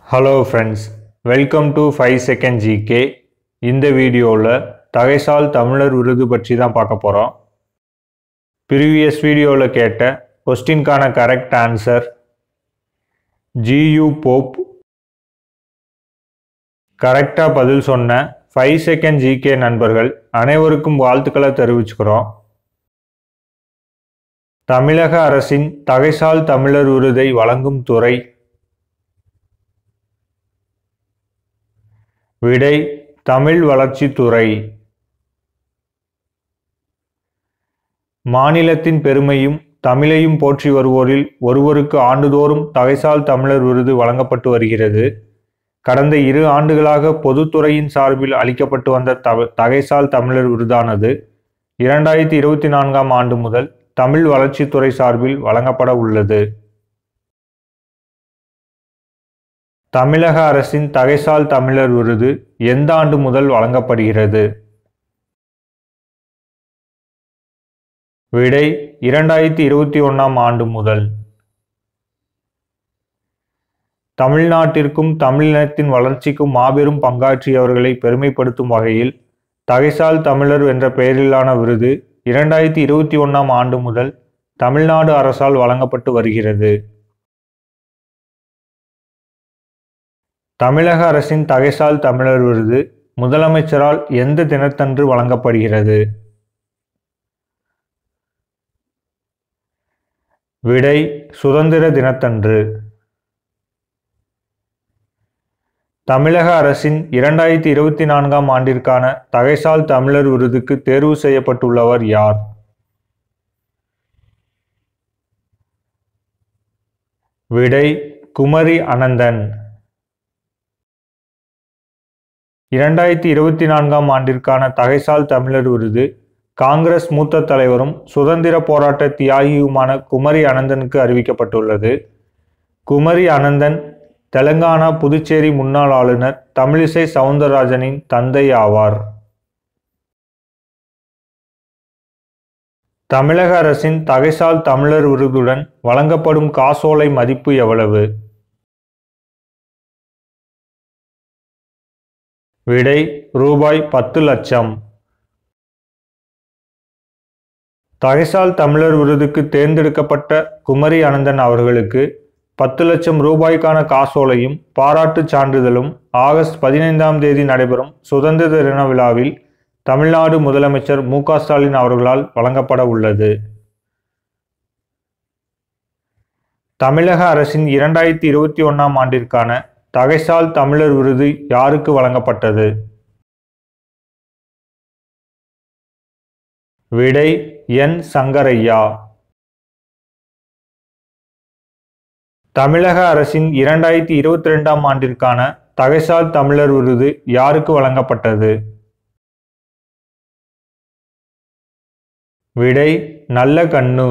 Hello friends, welcome to 5 second GK. இந்த வீடியோவில் தகைசால் தமிழர் விருது பற்றி தான் பார்க்க போகிறோம். ப்ரீவியஸ் வீடியோவில் கேட்ட கொஸ்டின்கான கரெக்ட் ஆன்சர் GU போப். கரெக்டாக பதில் சொன்ன 5 செகண்ட் GK நண்பர்கள் அனைவருக்கும் வாழ்த்துக்களை தெரிவிச்சுக்கிறோம். தமிழக அரசின் தகைசால் தமிழர் விருதை வழங்கும் துறை. விடை தமிழ் வளர்ச்சித்துறை. மாநிலத்தின் பெருமையும் தமிழையும் போற்றி வருவோரில் ஒருவருக்கு ஆண்டுதோறும் தகைசால் தமிழர் விருது வழங்கப்பட்டு வருகிறது. கடந்த 2 ஆண்டுகளாக பொதுத்துறையின் சார்பில் அளிக்கப்பட்டு வந்த தகைசால் தமிழர் விருதானது 2024ஆம் ஆண்டு முதல் தமிழ் வளர்ச்சித்துறை சார்பில் வழங்கப்பட உள்ளது. தமிழக அரசின் தகைசால் தமிழர் விருது எந்த ஆண்டு முதல் வழங்கப்படுகிறது? விடை 2021ஆம் ஆண்டு முதல். தமிழ்நாட்டிற்கும் தமிழினத்தின் வளர்ச்சிக்கும் மாபெரும் பங்காற்றியவர்களை பெருமைப்படுத்தும் வகையில் தகைசால் தமிழர் என்ற பெயரிலான விருது 2021ஆம் ஆண்டு முதல் தமிழ்நாடு அரசால் வழங்கப்பட்டு வருகிறது. தமிழக அரசின் தகைசால் தமிழர் விருது முதலமைச்சரால் எந்த தினத்தன்று வழங்கப்படுகிறது? விடை சுதந்திர தினத்தன்று. தமிழக அரசின் 2024ஆம் ஆண்டிற்கான தகைசால் தமிழர் விருதுக்கு தேர்வு செய்யப்பட்டுள்ளவர் யார்? விடை குமரி அனந்தன். 2024ஆம் ஆண்டிற்கான தகைசால் தமிழர் விருது காங்கிரஸ் மூத்த தலைவரும் சுதந்திர போராட்ட தியாகியுமான குமரி அனந்தனுக்கு அறிவிக்கப்பட்டுள்ளது. குமரி அனந்தன் தெலங்கானா புதுச்சேரி முன்னாள் ஆளுநர் தமிழிசை சவுந்தரராஜனின் தந்தை ஆவார். தமிழக அரசின் தகைசால் தமிழர் விருதுடன் வழங்கப்படும் காசோலை மதிப்பு எவ்வளவு? விடை ரூபாய் 10 லட்சம். தகைசால் தமிழர் விருதுக்கு தேர்ந்தெடுக்கப்பட்ட குமரி அனந்தன் அவர்களுக்கு 10 லட்சம் ரூபாய்க்கான காசோலையும் பாராட்டு சான்றிதழும் ஆகஸ்ட் 15ஆம் தேதி நடைபெறும் சுதந்திர தின விழாவில் தமிழ்நாடு முதலமைச்சர் மு.க. ஸ்டாலின் அவர்களால் வழங்கப்பட உள்ளது. தமிழக அரசின் 2021ஆம் ஆண்டிற்கான தகைசால் தமிழர் விருது யாருக்கு வழங்கப்பட்டது? விடை என். சங்கரையா. தமிழக அரசின் 2022ஆம் ஆண்டிற்கான தகைசால் தமிழர் விருது யாருக்கு வழங்கப்பட்டது? விடை நல்லகண்ணு.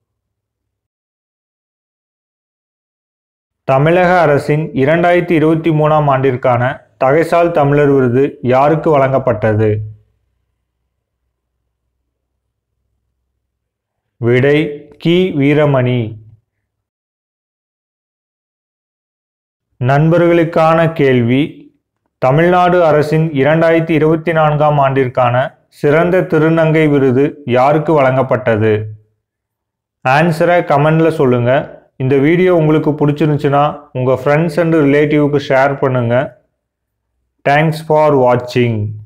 தமிழக அரசின் 2023ஆம் ஆண்டிற்கான தகைசால் தமிழர் விருது யாருக்கு வழங்கப்பட்டது? விடை கி. வீரமணி. நண்பர்களுக்கான கேள்வி: தமிழ்நாடு அரசின் 2024ஆம் ஆண்டிற்கான சிறந்த திருநங்கை விருது யாருக்கு வழங்கப்பட்டது? ஆன்சரை கமெண்ட்ல சொல்லுங்க. இந்த வீடியோ உங்களுக்கு பிடிச்சிருந்துச்சுன்னா உங்கள் ஃப்ரெண்ட்ஸ் அண்ட் ரிலேட்டிவ்க்கு ஷேர் பண்ணுங்கள். தேங்க்ஸ் ஃபார் வாட்சிங்.